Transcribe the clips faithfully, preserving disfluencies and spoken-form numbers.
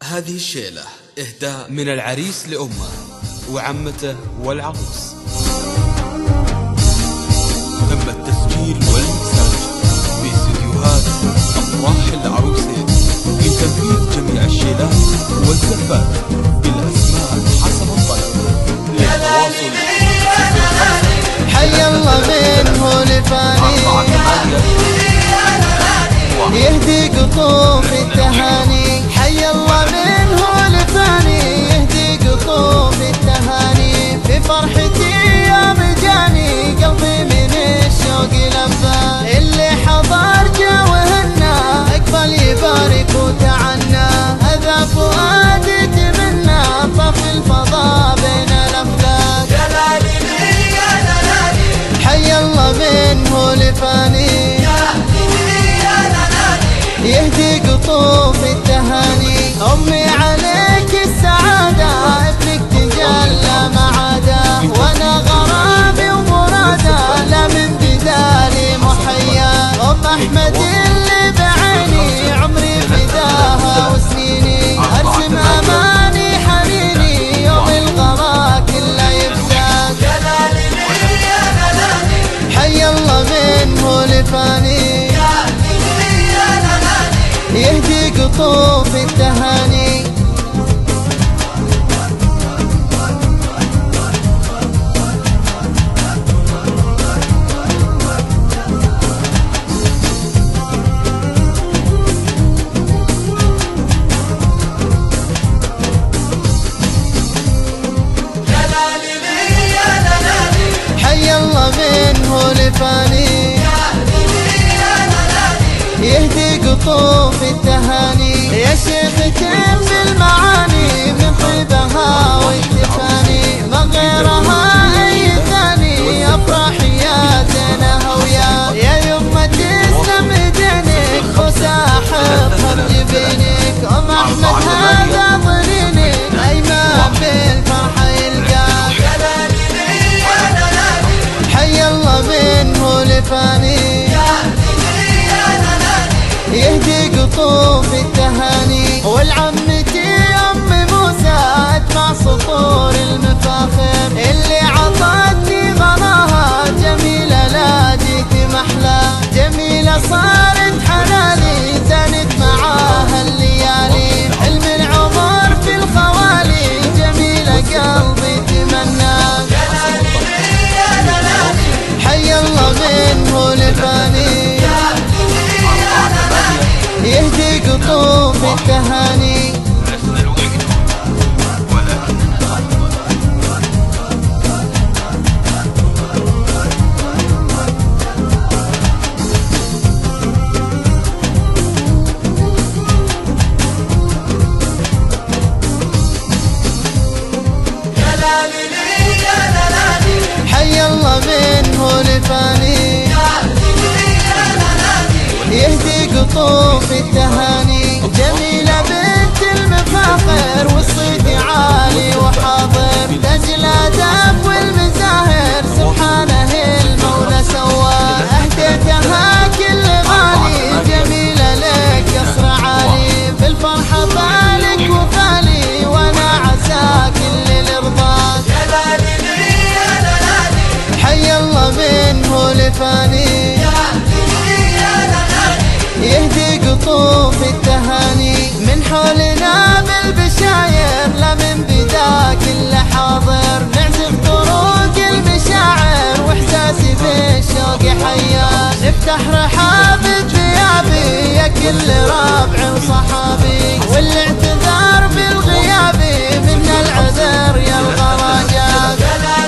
هذه الشيلة إهداء من العريس لأمه وعمته والعروس. تم التسجيل والمكساج في استديوهات أفراح العروسين لتنفيذ جميع الشيلات والزفات بالأسماء حسب الطلب. للتواصل حي الله منه لفاني يهدي قطوف التهاني. حي الله منه لفاني يهدي قطوف التهاني. في فرحتي يوم جاني قلبي من الشوق لبى. اللي حضر جاوهنا اقبل يبارك وتعنى. هذا فؤادي تمنى طف الفضاء بين الافلاك. حي الله منه لفاني يهدي قطوف التهاني. أمي عليك السعادة ابنك تجلى معاده. وأنا غرامي ومراده لا من بدالي محيا. أم أحمد اللي بعيني عمري فداها وسنيني. أرسم أماني حنيني يوم الغلا كله يفزاك. حي الله منه لفاني يهدي قطوف التهاني. حي الله منه لفاني يهدي قطوف التهاني. يا شيخ تم بالمعاني من طيبها والتفاني. ما غيرها اي ثاني افراح يا زينها ويا. يا يمه تسلم ايدينك وساحب خرج جبينك. ام احمد هذا ضنينك ايمن بالفرحه يلقاك. حي الله منه لفاني يهدي قطوف التهاني. والعمتي ام موسى ادفع سطور المفاخر. اللي عطتني غلاها جميله لا جيت محلى. جميله صارت حلالي زانت معاها الليالي. حلم العمر في الخوالي جميله قلبي تمنى. حي الله منه لفاني يهدي قطوف التهاني. حي الله منه لفاني يهدي قطوف التهاني. جميلة بنت المفاخر والصيت عالي وحاضر. تاج الادب والمزاهر سبحانه المولى سواه. اهديتها كل غالي جميلة لك قصر عالي. بالفرحة بالك وفالي وانا عساك اللي لرضاك. حي الله منه لفاني يهدي قطوف التهاني. من حولنا بالبشاير لا من بدا كل حاضر. نعزف طرق المشاعر واحساسي بالشوق حيا. نفتح رحاب الثيابي يا كل رابع وصحابي. والاعتذار بالغيابي من العذر يا الغراجات.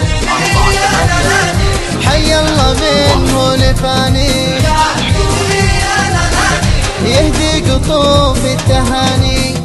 حي الله منه لفاني يهدي قطوف التهاني.